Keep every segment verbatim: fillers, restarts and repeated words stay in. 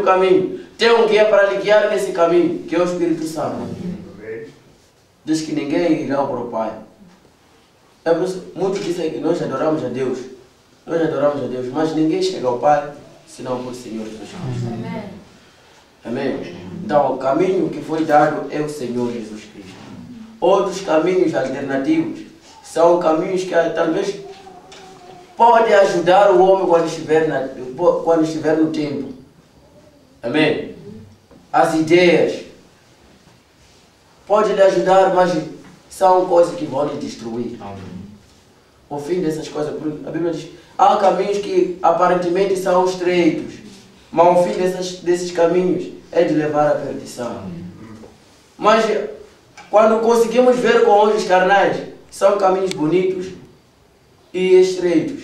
caminho. Tem um guia para lhe guiar nesse caminho, que é o Espírito Santo. Diz que ninguém irá para o Pai. É por isso, muitos dizem que nós adoramos a Deus. Nós adoramos a Deus, mas ninguém chega ao Pai senão por Senhor Jesus Cristo. Amém. Amém. Então, o caminho que foi dado é o Senhor Jesus Cristo. Outros caminhos alternativos são caminhos que talvez podem ajudar o homem quando estiver, na, quando estiver no tempo. Amém. As ideias podem lhe ajudar, mas são coisas que vão lhe destruir. Amém. O fim dessas coisas, a Bíblia diz, há caminhos que aparentemente são estreitos, mas o fim dessas, desses caminhos é de levar à perdição. Mas quando conseguimos ver com olhos carnais, são caminhos bonitos e estreitos.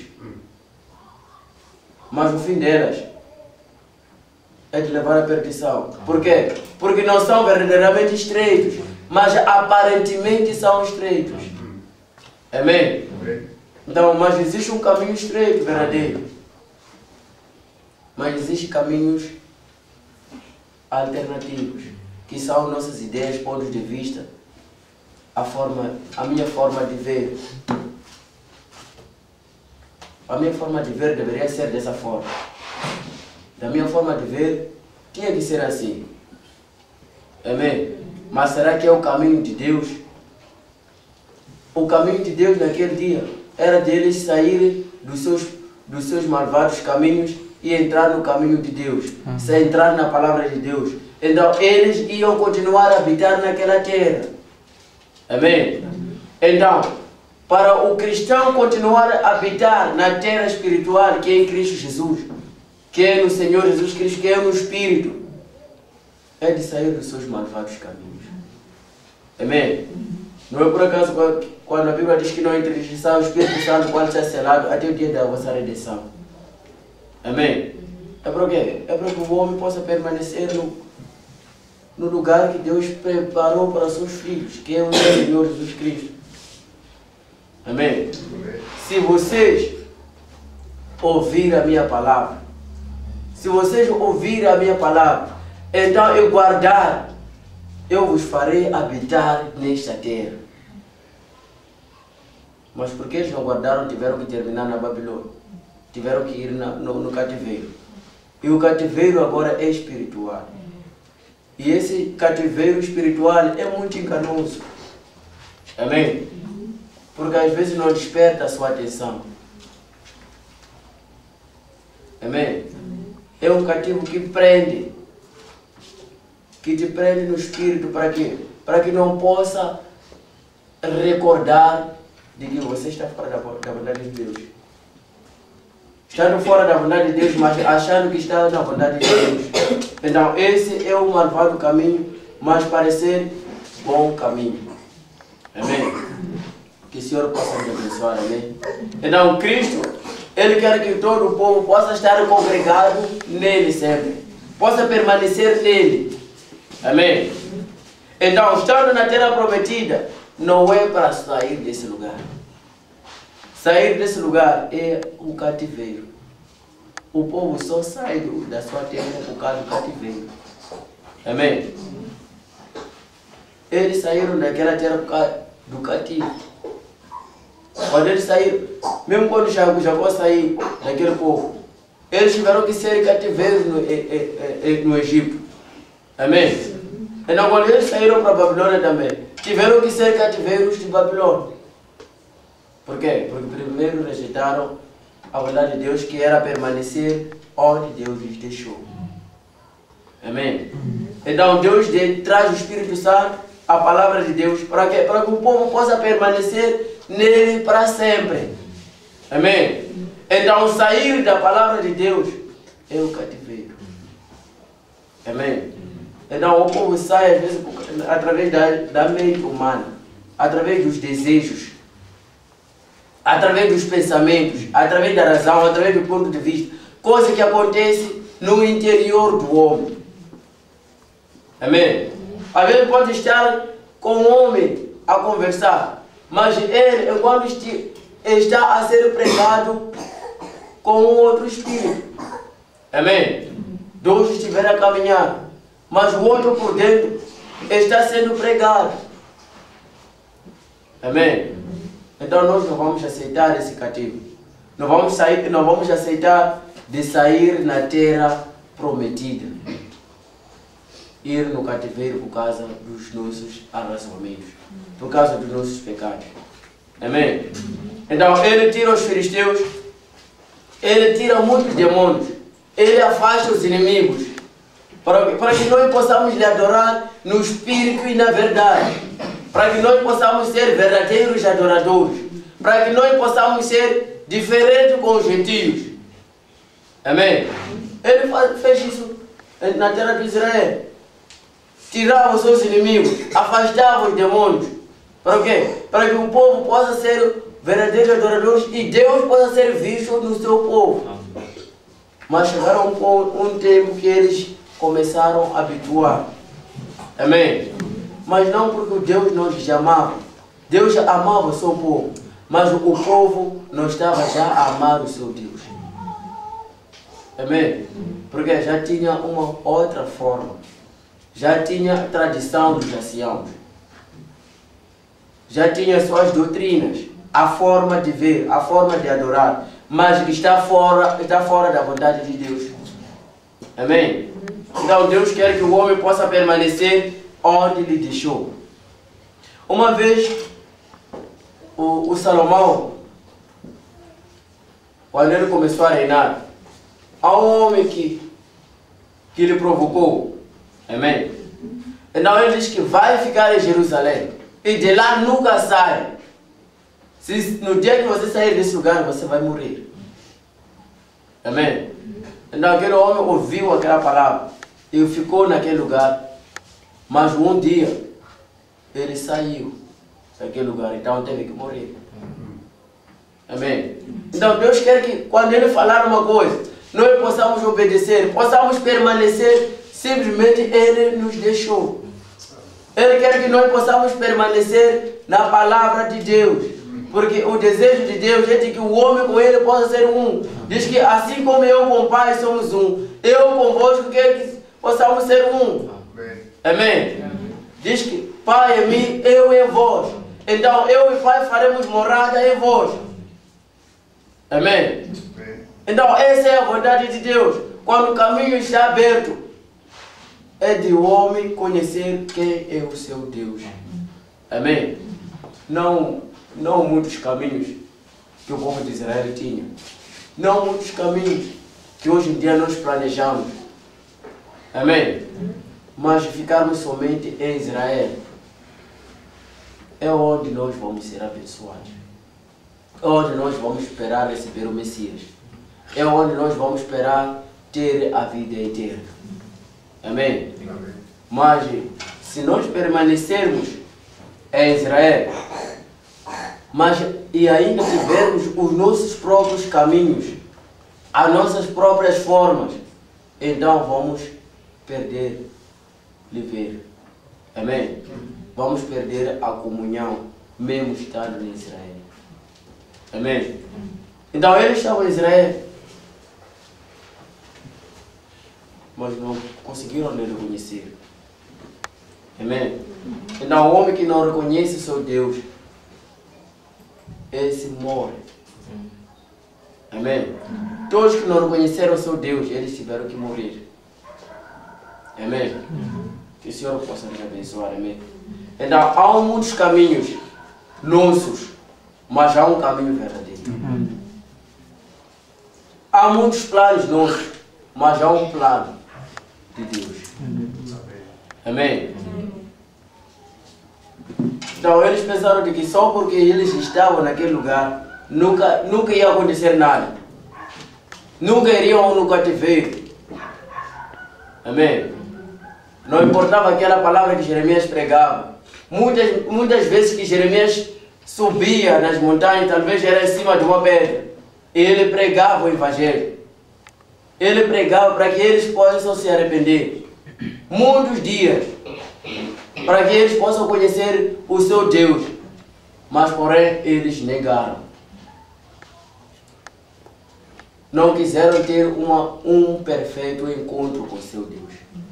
Mas o fim delas é de levar à perdição. Por quê? Porque não são verdadeiramente estreitos, mas aparentemente são estreitos. Amém? Então, mas existe um caminho estreito, verdadeiro. Mas existem caminhos alternativos, que são nossas ideias, pontos de vista, a, forma, a minha forma de ver. A minha forma de ver deveria ser dessa forma. Da minha forma de ver, tinha que ser assim. Amém? Mas será que é o caminho de Deus? O caminho de Deus naquele dia era deles saírem dos seus, dos seus malvados caminhos e entrar no caminho de Deus, uhum. Se entrar na palavra de Deus. Então eles iam continuar a habitar naquela terra. Amém? Uhum. Então, para o cristão continuar a habitar na terra espiritual que é em Cristo Jesus, que é no Senhor Jesus Cristo, que é no Espírito, é de sair dos seus malvados caminhos. Amém? Não é por acaso quando a Bíblia diz que não entristeçam o Espírito Santo quando está selado até o dia da vossa redenção. Amém? É para quê? É para que o homem possa permanecer no, no lugar que Deus preparou para seus filhos, que é o Senhor Jesus Cristo. Amém? Se vocês ouvirem a minha palavra, se vocês ouvirem a minha palavra, então eu guardar, eu vos farei habitar nesta terra. Mas porque eles não guardaram, tiveram que terminar na Babilônia. Tiveram que ir na, no, no cativeiro. E o cativeiro agora é espiritual. E esse cativeiro espiritual é muito enganoso. Amém? Porque às vezes não desperta a sua atenção. Amém? É um cativo que prende. Que te prende no espírito para quê? Para que não possa recordar de que você está fora da, da vontade de Deus. Estando fora da vontade de Deus, mas achando que está na vontade de Deus. Então esse é o malvado caminho, mas parecer bom caminho. Amém? Que o Senhor possa nos abençoar, amém? Então Cristo, Ele quer que todo o povo possa estar congregado nele sempre. Possa permanecer nele. Amém? Então, estando na terra prometida, não é para sair desse lugar. Sair desse lugar é o cativeiro. O povo só sai do, da sua terra por causa do cativeiro. Amém? Eles saíram daquela terra por causa do cativo. Quando eles saíram, mesmo quando Jacó, Jacó saiu daquele povo, eles tiveram que ser cativeiros no, no Egito. Amém? Então quando eles saíram para a Babilônia também, tiveram que ser cativeiros de Babilônia. Por quê? Porque primeiro rejeitaram a vontade de Deus, que era permanecer onde Deus lhes deixou. Amém? Então Deus traz o Espírito Santo, a palavra de Deus, para que, para que o povo possa permanecer nele para sempre. Amém? Então sair da palavra de Deus é o cativeiro. Amém? Então o povo sai às vezes através da, da mente humana, através dos desejos, através dos pensamentos, através da razão, através do ponto de vista, coisa que acontece no interior do homem. Amém? Às vezes pode estar com um homem a conversar, mas ele, enquanto está a ser pregado com um outro espírito. Amém? dois estiverem a caminhar, mas o outro por dentro está sendo pregado. Amém? Então nós não vamos aceitar esse cativo. Não vamos, sair, não vamos aceitar de sair na terra prometida. Ir no cativeiro por causa dos nossos arrazoamentos, por causa dos nossos pecados. Amém? Então ele tira os filisteus, ele tira muitos demônios, ele afasta os inimigos, para, para que nós possamos lhe adorar no espírito e na verdade, para que nós possamos ser verdadeiros adoradores, para que nós possamos ser diferentes com os gentios. Amém? Ele faz, fez isso na terra de Israel. Tirava os seus inimigos, afastava os demônios. Para quê? Para que o povo possa ser verdadeiros adoradores e Deus possa ser visto no seu povo. Mas chegaram um, um tempo que eles começaram a habituar. Amém? Mas não porque Deus não lhes amava. Deus amava o seu povo. Mas o povo não estava já a amar o seu Deus. Amém? Porque já tinha uma outra forma. Já tinha a tradição dos anciãos. Já tinha suas doutrinas. A forma de ver, a forma de adorar. Mas está fora, está fora da vontade de Deus. Amém? Então Deus quer que o homem possa permanecer onde ele deixou. Uma vez, o, o Salomão, quando ele começou a reinar, há um homem que, que ele provocou. Amém? Então ele diz que vai ficar em Jerusalém e de lá nunca sai. Se, no dia que você sair desse lugar, você vai morrer. Amém? Então aquele homem ouviu aquela palavra e ficou naquele lugar. Mas um dia ele saiu daquele lugar, então teve que morrer. Amém? Então Deus quer que quando ele falar uma coisa, nós possamos obedecer, possamos permanecer, simplesmente ele nos deixou. Ele quer que nós possamos permanecer na palavra de Deus. Porque o desejo de Deus é de que o homem com ele possa ser um. Diz que assim como eu com o Pai somos um, eu convosco quero que possamos ser um. Amém? Diz que Pai em mim, eu em vós. Então eu e Pai faremos morada em vós. Amém? Então essa é a vontade de Deus. Quando o caminho está aberto, é de o homem conhecer quem é o seu Deus. Amém? Não, não muitos caminhos que o povo de Israel tinha. Não muitos caminhos que hoje em dia nós planejamos. Amém? Mas ficarmos somente em Israel é onde nós vamos ser abençoados. É onde nós vamos esperar receber o Messias. É onde nós vamos esperar ter a vida eterna. Amém? Amém. Mas se nós permanecermos em Israel, mas e ainda tivermos os nossos próprios caminhos, as nossas próprias formas, então vamos perder viver. Amém? Vamos perder a comunhão, mesmo estando em Israel. Amém? Então eles estavam em Israel, mas não conseguiram lhe reconhecer. Amém? Então o homem que não reconhece o seu Deus, esse morre. Amém? Todos que não reconheceram o seu Deus, eles tiveram que morrer. Amém? Que o Senhor possa nos abençoar. Amém? Então há muitos caminhos nossos, mas há um caminho verdadeiro. Há muitos planos nossos, mas há um plano de Deus. Amém? Então eles pensaram de que só porque eles estavam naquele lugar, nunca, nunca ia acontecer nada. Nunca iriam no cativeiro. Amém? Não importava aquela palavra que Jeremias pregava. Muitas, muitas vezes que Jeremias subia nas montanhas, talvez era em cima de uma pedra, ele pregava o Evangelho. Ele pregava para que eles possam se arrepender. Muitos dias, para que eles possam conhecer o seu Deus. Mas porém eles negaram. não quiseram ter uma, um perfeito encontro com seu Deus.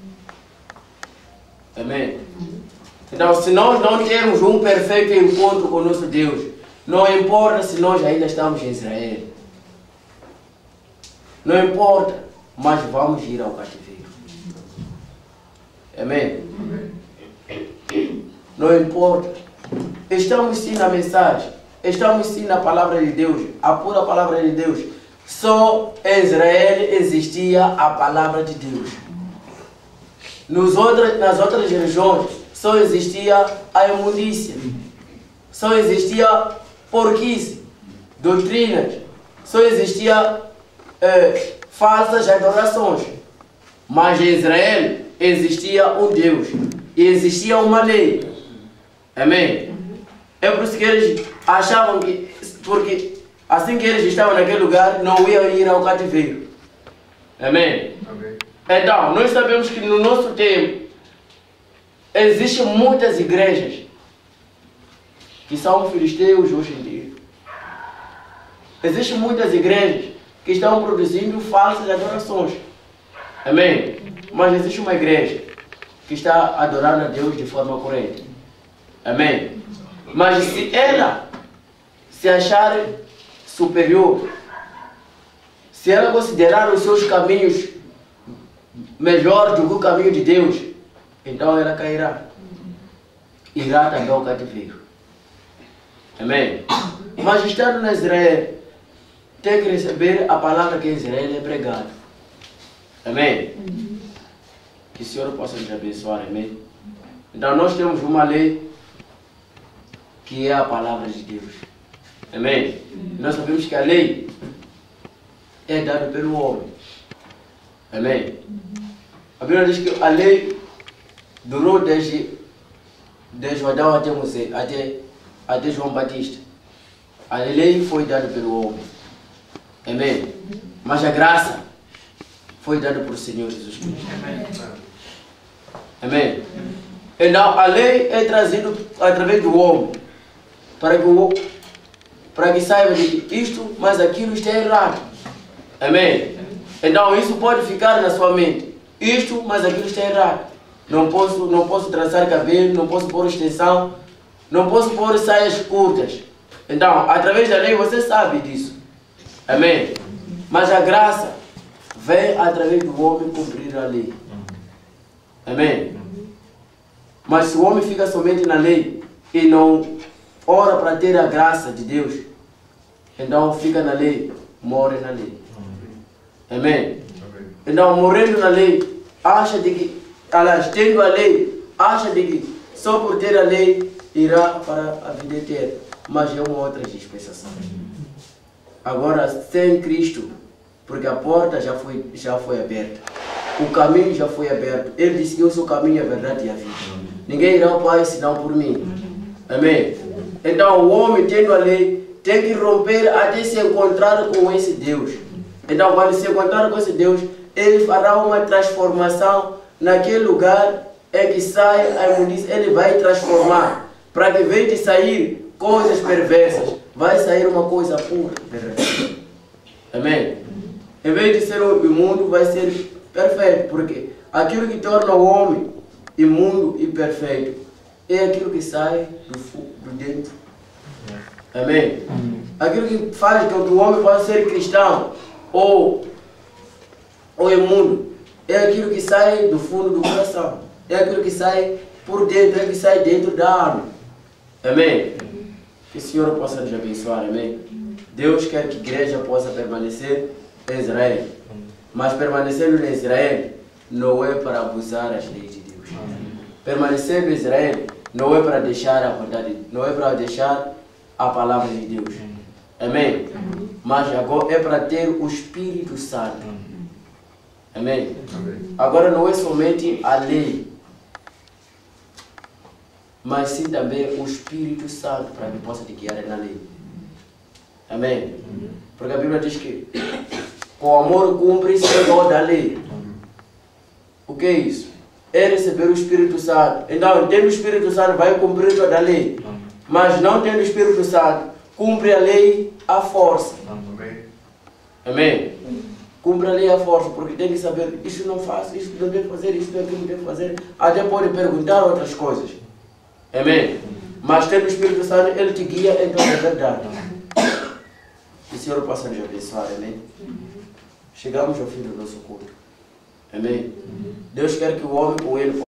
Amém? Então, se nós não temos um perfeito encontro com o nosso Deus, não importa se nós ainda estamos em Israel. Não importa, mas vamos ir ao cativeiro. Amém? Não importa. Estamos sim na mensagem. Estamos sim na palavra de Deus. A pura palavra de Deus. Só em Israel existia a palavra de Deus. Nos outras, nas outras regiões só existia a imundícia. Só existia porquice, doutrinas. Só existia eh, falsas adorações. Mas em Israel existia um Deus. E existia uma lei. Amém? É por isso que eles achavam que, porque assim que eles estavam naquele lugar, não iam ir ao cativeiro. Amém? Amém. Então, nós sabemos que no nosso tempo, existem muitas igrejas que são filisteus hoje em dia. Existem muitas igrejas que estão produzindo falsas adorações. Amém? Mas existe uma igreja que está adorando a Deus de forma correta. Amém? Mas se ela se achar superior, se ela considerar os seus caminhos melhor do que o caminho de Deus, então ela cairá. Irá também ao cativeiro. Amém? Mas estando na Israel, tem que receber a palavra que em Israel é pregada. Amém? Que o Senhor possa nos abençoar. Amém? Então nós temos uma lei que é a palavra de Deus. Amém? Nós sabemos que a lei é dada pelo homem. Amém? A Bíblia diz que a lei durou desde, desde Adão até Moisés, até, até João Batista. A lei foi dada pelo homem. Amém? Mas a graça foi dada por Senhor Jesus Cristo. Amém? Então a lei é trazida através do homem, para que, o, para que saiba de que isto, mas aquilo está errado. Amém? Então isso pode ficar na sua mente. Isto, mas aquilo está errado. Não posso, não posso traçar cabelo, não posso pôr extensão, não posso pôr saias curtas. Então, através da lei você sabe disso. Amém? Mas a graça vem através do homem cumprir a lei. Amém? Mas se o homem fica somente na lei e não ora para ter a graça de Deus, então fica na lei, morre na lei. Amém? Então, morrendo na lei, acha de que, aliás, tendo a lei, acha de que só por ter a lei irá para a vida eterna. Mas é uma outra dispensação. Agora, sem Cristo, porque a porta já foi, já foi aberta, o caminho já foi aberto. Ele disse que eu sou o caminho, a verdade e a vida. Ninguém irá ao Pai senão por mim. Amém? Então, o homem, tendo a lei, tem que romper até se encontrar com esse Deus. Então, quando se encontrar com esse Deus, ele fará uma transformação naquele lugar em que sai a imundícia. Ele vai transformar, para que, em vez de sair coisas perversas, vai sair uma coisa pura. Amém? Em vez de ser imundo, vai ser perfeito, porque aquilo que torna o homem imundo e perfeito é aquilo que sai do, do dentro. Amém? Aquilo que faz com que o homem possa ser cristão ou, ou imundo é aquilo que sai do fundo do coração, é aquilo que sai por dentro, é aquilo que sai dentro da alma. Amém? Que o Senhor possa nos abençoar. Amém? Deus quer que a igreja possa permanecer em Israel, mas permanecendo em Israel não é para abusar as leis de Deus. Permanecer em Israel não é para deixar a verdade, não é para deixar a palavra de Deus. Amém? Mas agora é para ter o Espírito Santo. Amém? Agora não é somente a lei, mas sim também o Espírito Santo para que possa te guiar na lei. Amém? Porque a Bíblia diz que com amor cumpre-se toda a lei. O que é isso? É receber o Espírito Santo. Então, tendo o Espírito Santo, vai cumprir toda a lei. Mas não tendo o Espírito Santo, cumpre a lei à força. Amém? Cumpre ali a força, porque tem que saber, isto não faço, isto não devo fazer, isto não devo fazer. Até pode perguntar outras coisas. Amém? Mas tendo o Espírito Santo, ele te guia em toda a verdade. Que o Senhor possa nos abençoar, amém? Chegamos ao fim do nosso culto. Amém? Deus quer que o homem com ele